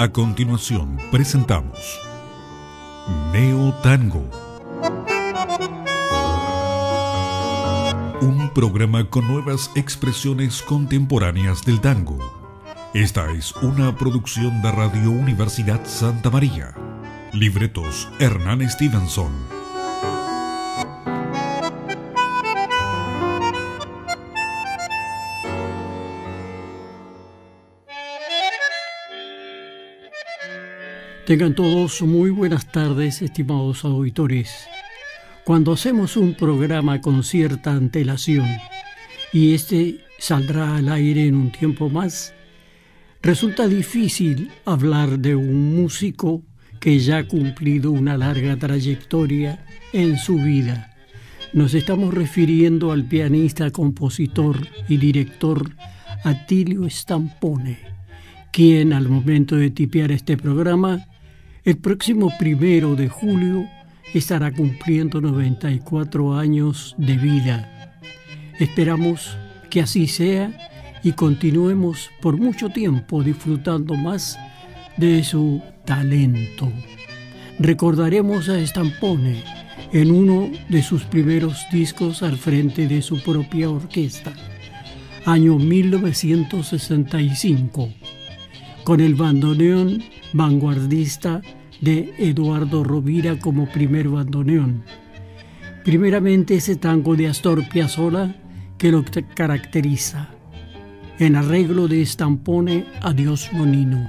A continuación presentamos Neo Tango, un programa con nuevas expresiones contemporáneas del tango. Esta es una producción de Radio Universidad Santa María. Libretos Hernán Stevenson. Tengan todos muy buenas tardes, estimados auditores. Cuando hacemos un programa con cierta antelación y este saldrá al aire en un tiempo más, resulta difícil hablar de un músico que ya ha cumplido una larga trayectoria en su vida. Nos estamos refiriendo al pianista, compositor y director Attilio Stampone, quien al momento de tipear este programa, el próximo 1 de julio estará cumpliendo 94 años de vida. Esperamos que así sea y continuemos por mucho tiempo disfrutando más de su talento. Recordaremos a Stampone en uno de sus primeros discos al frente de su propia orquesta, año 1965, con el bandoneón vanguardista de Eduardo Rovira como primer bandoneón. Primeramente ese tango de Astor Piazzolla que lo caracteriza, en arreglo de Stampone, Adiós Nonino.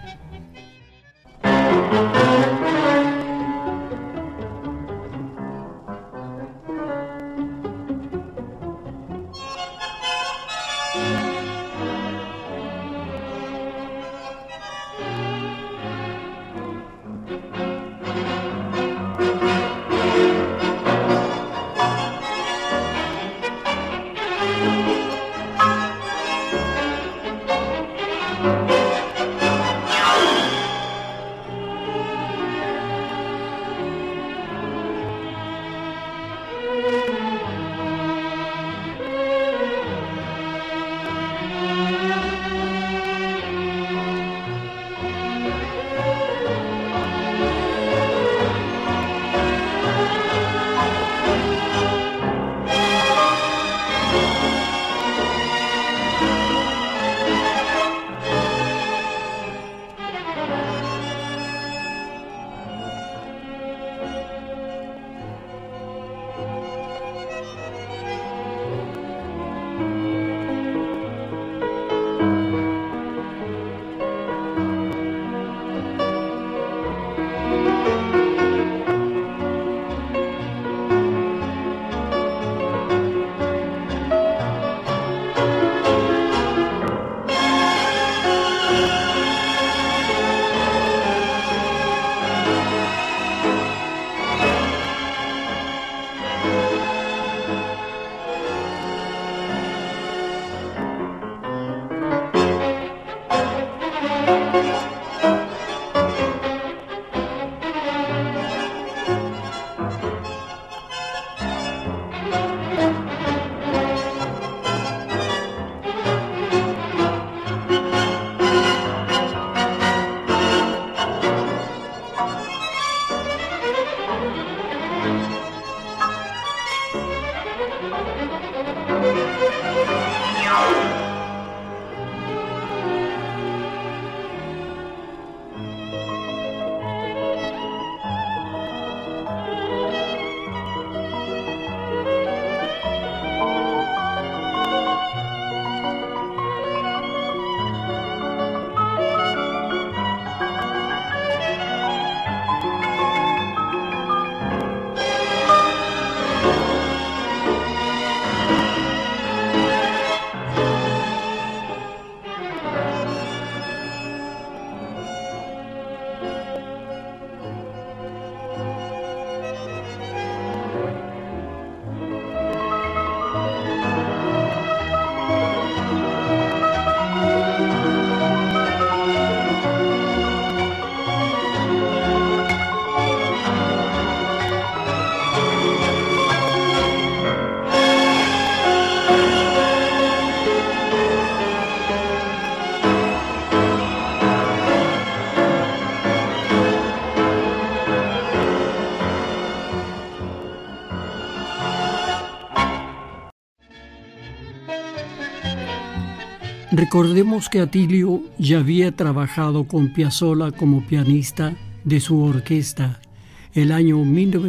Recordemos que Atilio ya había trabajado con Piazzolla como pianista de su orquesta el año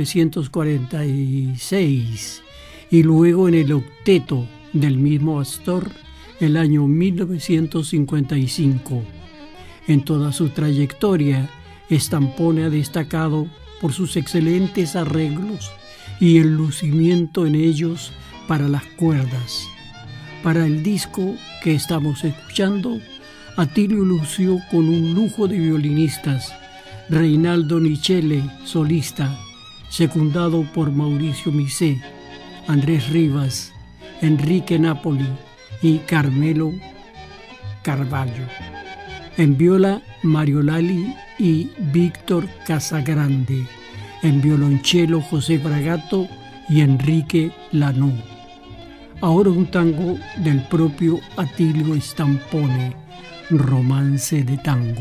1946 y luego en el octeto del mismo Astor el año 1955. En toda su trayectoria, Stampone ha destacado por sus excelentes arreglos y el lucimiento en ellos para las cuerdas. Para el disco que estamos escuchando, Atilio lució con un lujo de violinistas: Reinaldo Nichelle, solista, secundado por Mauricio Misé, Andrés Rivas, Enrique Napoli y Carmelo Carvalho. En viola, Mario Lali y Víctor Casagrande. En violonchelo, José Bragato y Enrique Lanú. Ahora un tango del propio Atilio Stampone, Romance de Tango.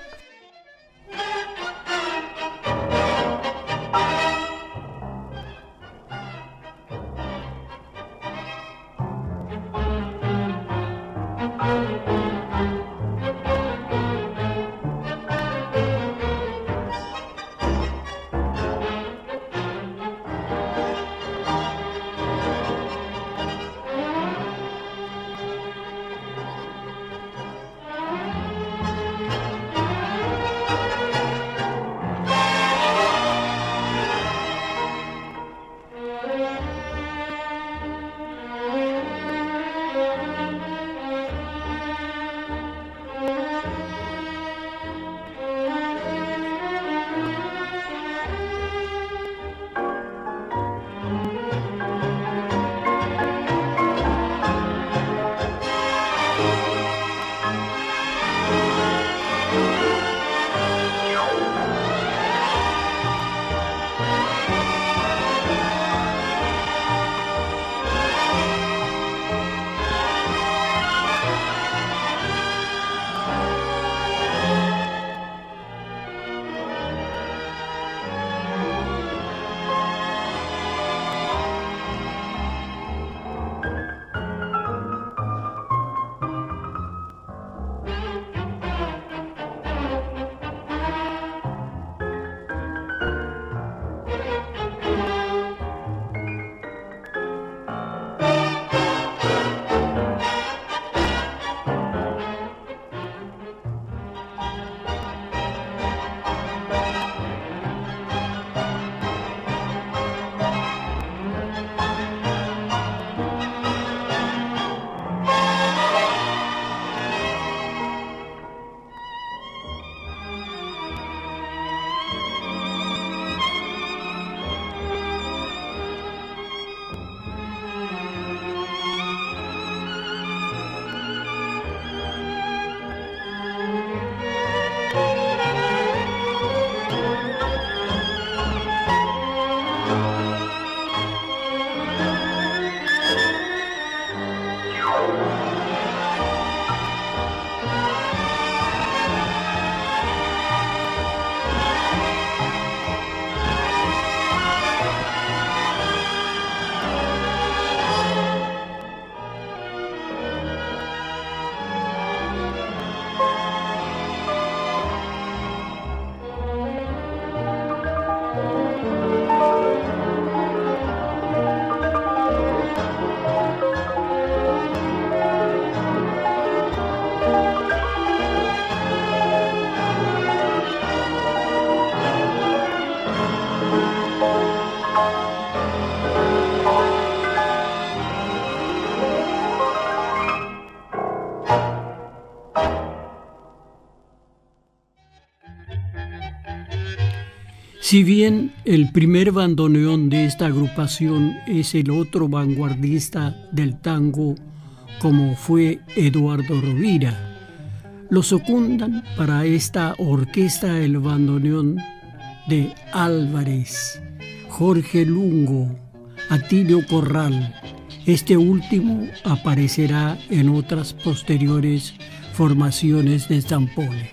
Si bien el primer bandoneón de esta agrupación es el otro vanguardista del tango, como fue Eduardo Rovira, lo secundan para esta orquesta el bandoneón de Álvarez, Jorge Lungo, Atilio Corral. Este último aparecerá en otras posteriores formaciones de Stampone.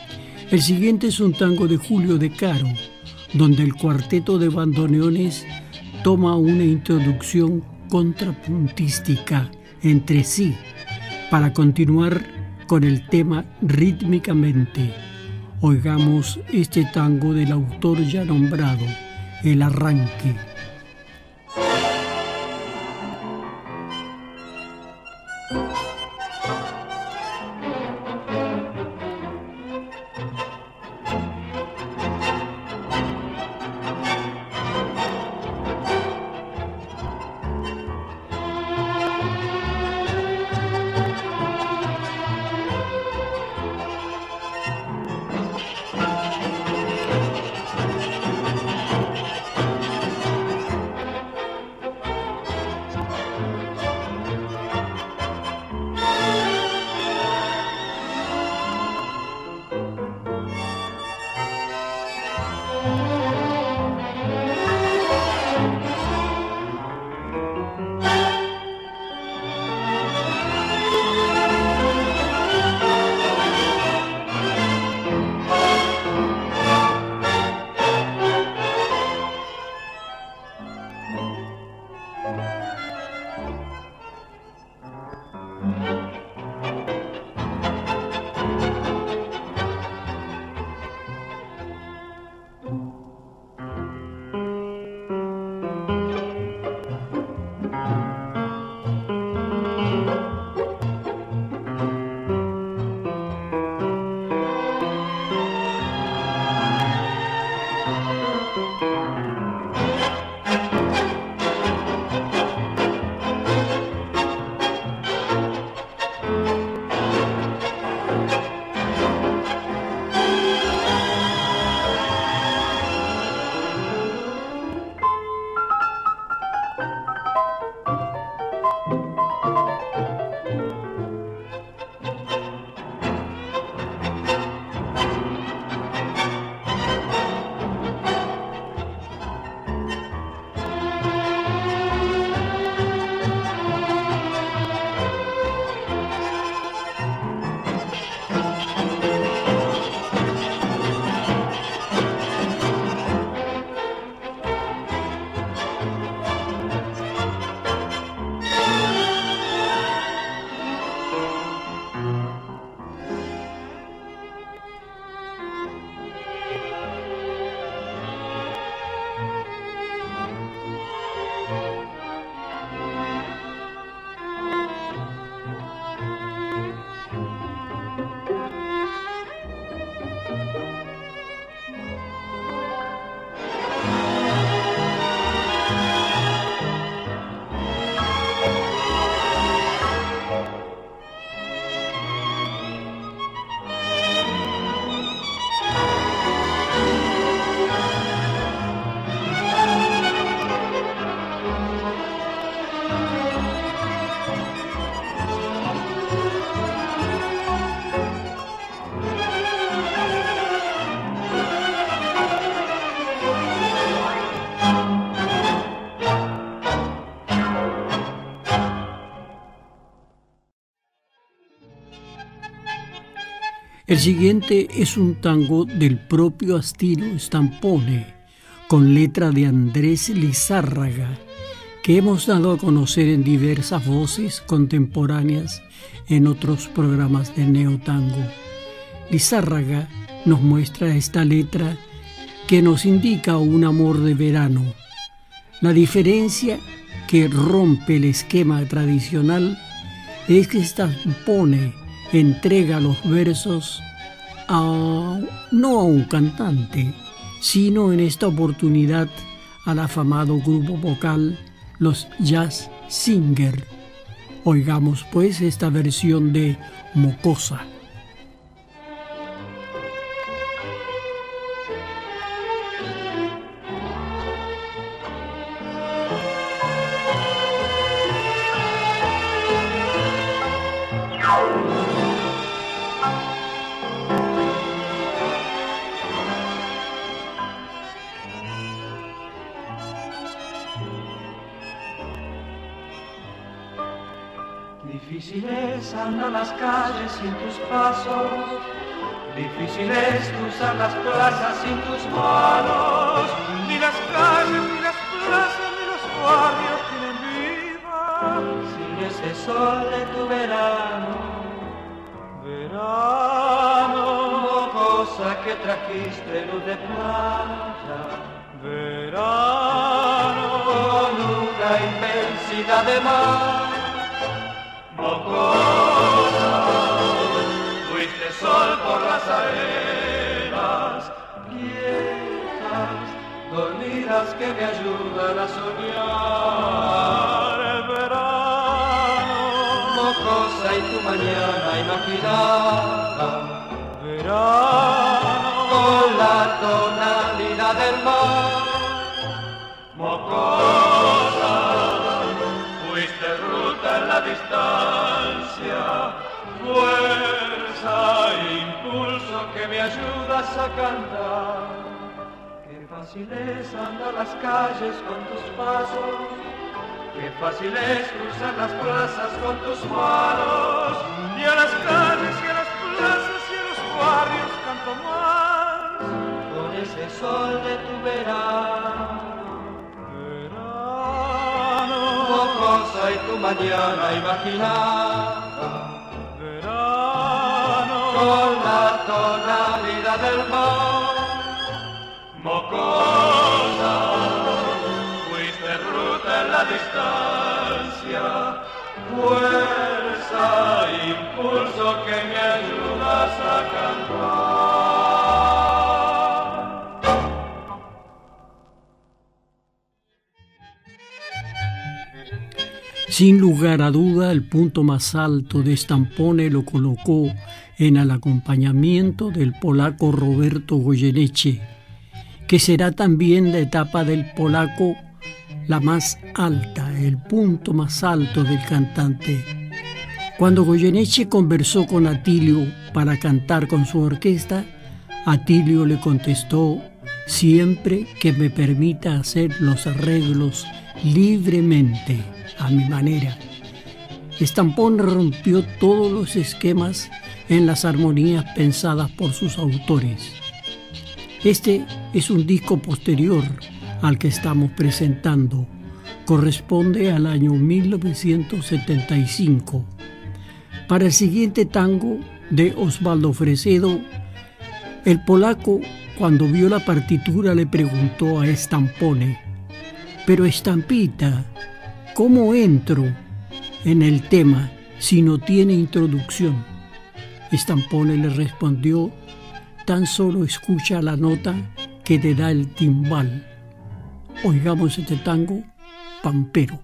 El siguiente es un tango de Julio De Caro, donde el cuarteto de bandoneones toma una introducción contrapuntística entre sí, Para continuar con el tema rítmicamente, oigamos este tango del autor ya nombrado, El Arranque. El siguiente es un tango del propio Astino Stampone, con letra de Andrés Lizárraga, que hemos dado a conocer en diversas voces contemporáneas en otros programas de neotango. Lizárraga nos muestra esta letra que nos indica un amor de verano. La diferencia que rompe el esquema tradicional es que Stampone entrega los versos no a un cantante, sino en esta oportunidad al afamado grupo vocal los Jazz Singer. Oigamos pues esta versión de Mocosa. Difíciles andar las calles sin tus pasos, difícil es cruzar las plazas sin tus manos, ni las calles, ni las plazas, ni los barrios tienen vida sin ese sol de tu verano. verano, mocosa que trajiste luz de playa, verano, con una inmensidad de mar, mocosa, fuiste sol por las arenas, quietas, dormidas que me ayudan a soñar, el verano, mocosa y tu mañana imaginada, verano, con la tonalidad del mar, mocosa, fuiste ruta en la distancia, fuerza e impulso que me ayudas a cantar. Qué fácil es andar las calles con tus pasos, qué fácil es cruzar las plazas con tus manos, y a las calles y a las plazas y a los barrios canto más, con ese sol de tu verano, verano, mocosa y tu mañana imaginada, verano, con la tonalidad del mar, mocosa, fuiste ruta en la distancia, fuerza e impulso que me ayudas a cantar. Sin lugar a duda, el punto más alto de Stampone lo colocó en el acompañamiento del polaco Roberto Goyeneche, que será también la etapa del polaco la más alta, el punto más alto del cantante. Cuando Goyeneche conversó con Atilio para cantar con su orquesta, Atilio le contestó: siempre que me permita hacer los arreglos libremente, a mi manera. Stampone rompió todos los esquemas en las armonías pensadas por sus autores. Este es un disco posterior al que estamos presentando. Corresponde al año 1975. Para el siguiente tango de Osvaldo Fresedo, el polaco, cuando vio la partitura, le preguntó a Stampone: pero Estampita, ¿cómo entro en el tema si no tiene introducción? Stampone le respondió: tan solo escucha la nota que te da el timbal. Oigamos este tango pampero.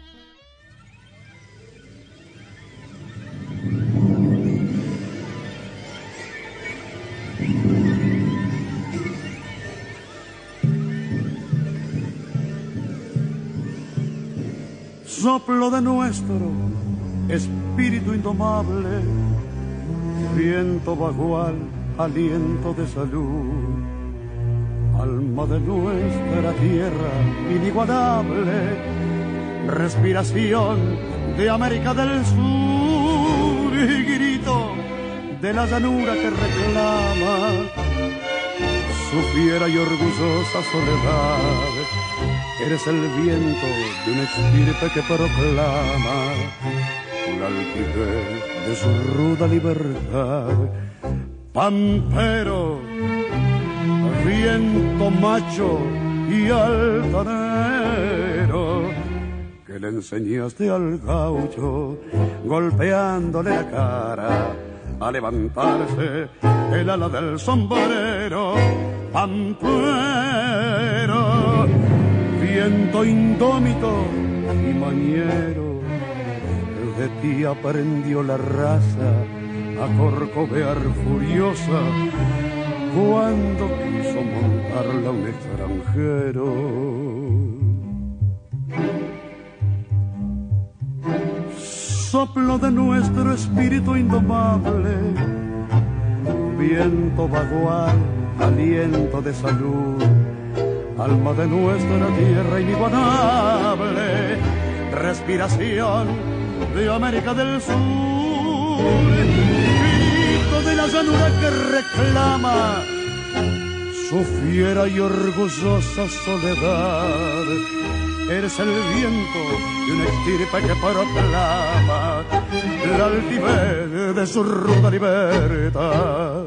Soplo de nuestro espíritu indomable, viento vagual, aliento de salud, alma de nuestra tierra inigualable, respiración de América del Sur y grito de la llanura que reclama su fiera y orgullosa soledad. Eres el viento de un estirpe que proclama la altivez de su ruda libertad. Pampero, viento macho y altanero, que le enseñaste al gaucho, golpeándole la cara, a levantarse el ala del sombrero. Pampero, viento indómito y mañero, de ti aprendió la raza a corcovear furiosa cuando quiso montarla un extranjero. Soplo de nuestro espíritu indomable, viento vagual, aliento de salud, alma de nuestra tierra inigualable, respiración de América del Sur, grito de la llanura que reclama su fiera y orgullosa soledad. eres el viento de una estirpe que proclama la altivez de su ruda libertad.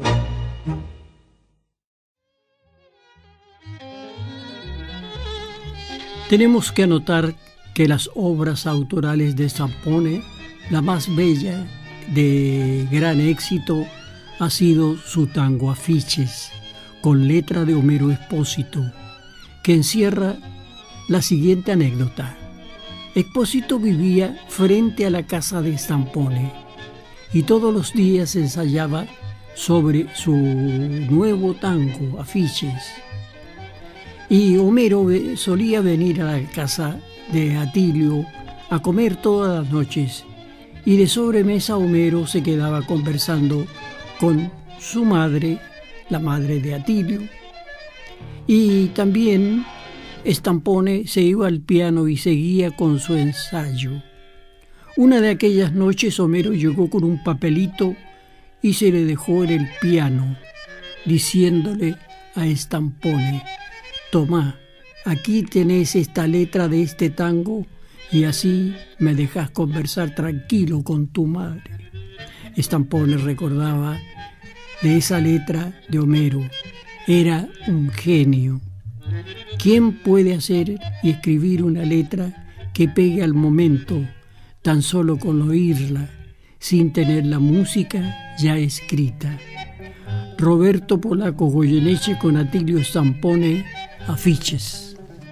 Tenemos que anotar que las obras autorales de Zampone, la más bella de gran éxito, ha sido su tango Afiches, con letra de Homero Expósito, que encierra la siguiente anécdota. Expósito vivía frente a la casa de Zampone y todos los días ensayaba sobre su nuevo tango Afiches. Y Homero solía venir a la casa de Atilio a comer todas las noches, y de sobremesa Homero se quedaba conversando con su madre, la madre de Atilio, y también Zampone se iba al piano y seguía con su ensayo. Una de aquellas noches Homero llegó con un papelito y se le dejó en el piano, diciéndole a Zampone: «Tomá, aquí tenés esta letra de este tango y así me dejas conversar tranquilo con tu madre». Zampone recordaba de esa letra de Homero. Era un genio. ¿Quién puede hacer y escribir una letra que pegue al momento, tan solo con oírla, sin tener la música ya escrita? Roberto Polaco Goyeneche con Atilio Zampone, Afiches.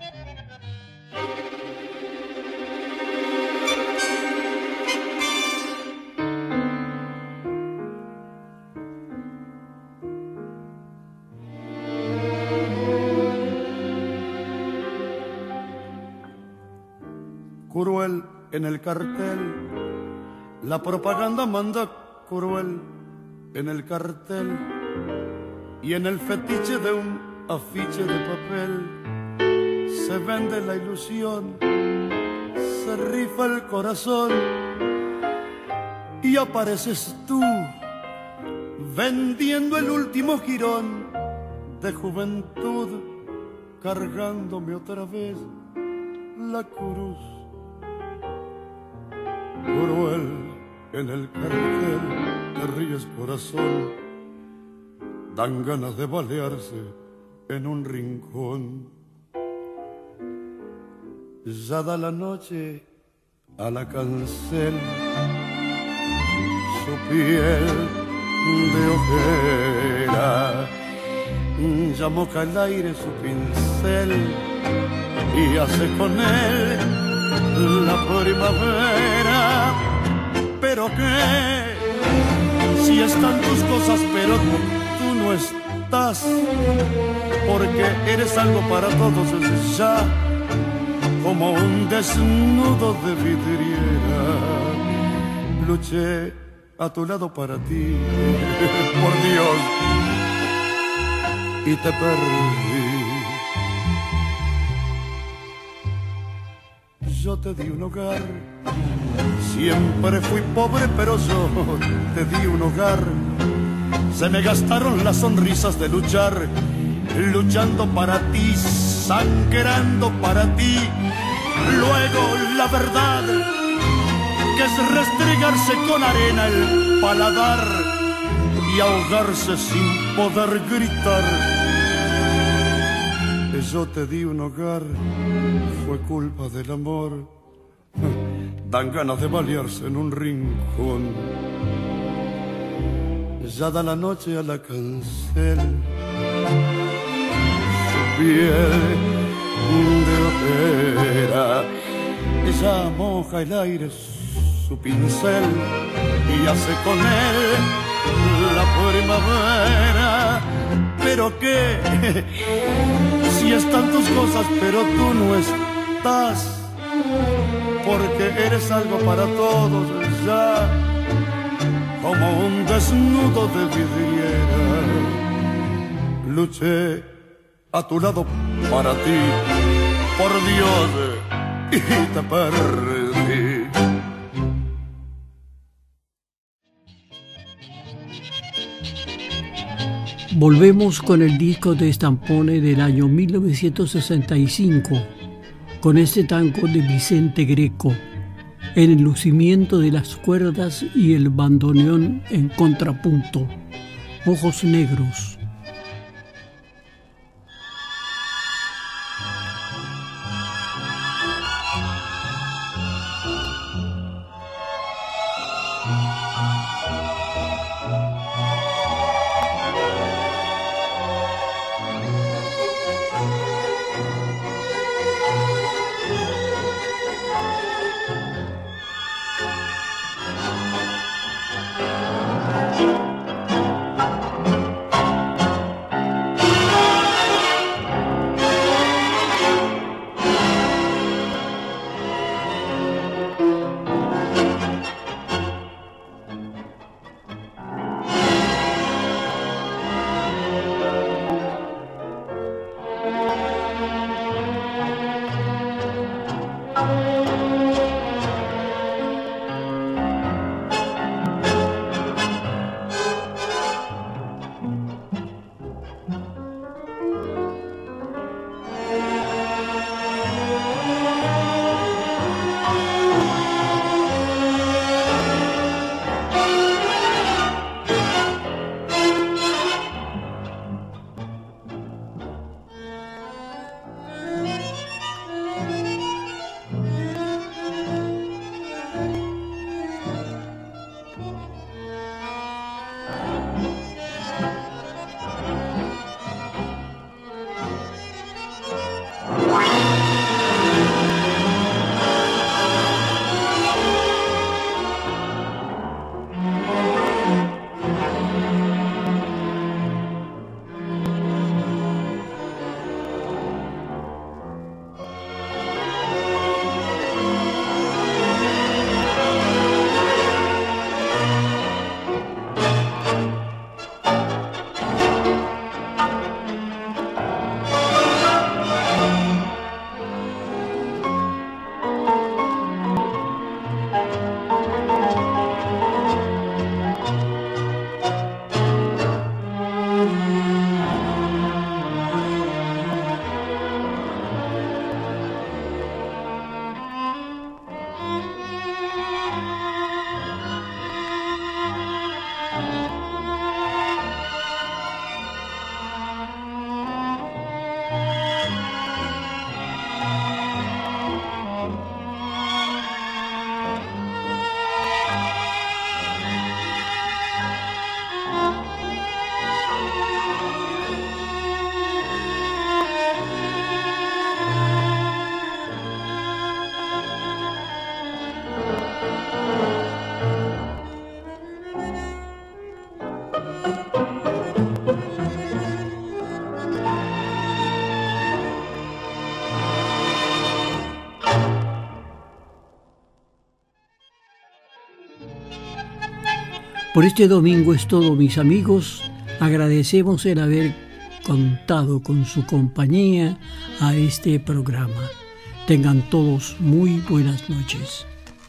Cruel en el cartel, la propaganda manda cruel en el cartel, y en el fetiche de un afiche de papel se vende la ilusión, se rifa el corazón y apareces tú vendiendo el último jirón de juventud, cargándome otra vez la cruz. Cruel en el cartel, te ríes corazón, dan ganas de balearse en un rincón. Ya da la noche a la cancel su piel de ojera, ya moja el aire su pincel y hace con él la primavera. Pero qué, si están tus cosas pero tú no estás, porque eres algo para todos ya, como un desnudo de vidriera. Luché a tu lado para ti, por Dios, y te perdí. Yo te di un hogar, siempre fui pobre, pero yo te di un hogar. Se me gastaron las sonrisas de luchar, luchando para ti, sangrando para ti. Luego la verdad, que es restregarse con arena el paladar y ahogarse sin poder gritar. Yo te di un hogar, fue culpa del amor. Dan ganas de balearse en un rincón. Ya da la noche a la cancel, su piel de ojera, ella moja el aire su pincel y hace con él la primavera. Pero qué, si están tus cosas pero tú no estás, porque eres algo para todos ya, como un desnudo de vidriera. Luché a tu lado para ti, por Dios, y te perdí. Volvemos con el disco de Zampone del año 1965, con este tango de Vicente Greco, el lucimiento de las cuerdas y el bandoneón en contrapunto, Ojos Negros. Por este domingo es todo, mis amigos. Agradecemos el haber contado con su compañía a este programa. Tengan todos muy buenas noches.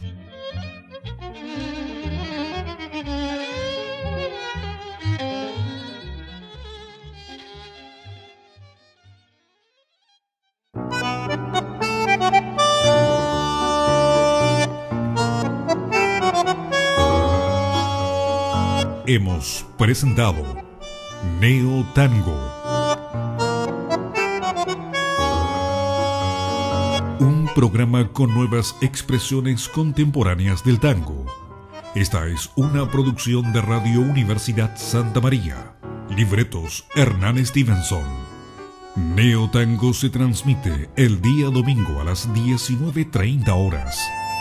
Hemos presentado Neo Tango, un programa con nuevas expresiones contemporáneas del tango. Esta es una producción de Radio Universidad Santa María. Libretos Hernán Stevenson. Neo Tango se transmite el día domingo a las 19:30 horas.